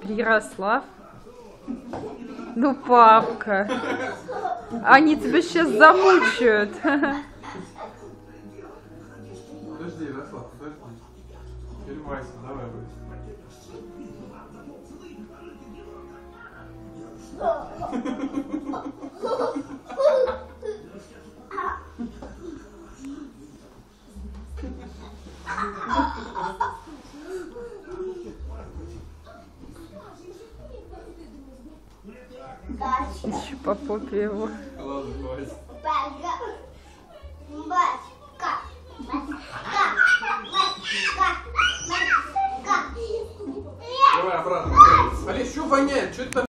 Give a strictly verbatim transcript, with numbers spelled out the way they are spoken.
Ярослав? Ну, папка. Они тебя сейчас замучают. Подожди, Ярослав, подожди. Фильмайся, давай быстро. Еще по попе его. Ладно, хватит. Давай обратно. Смотри, что воняет? Что это там?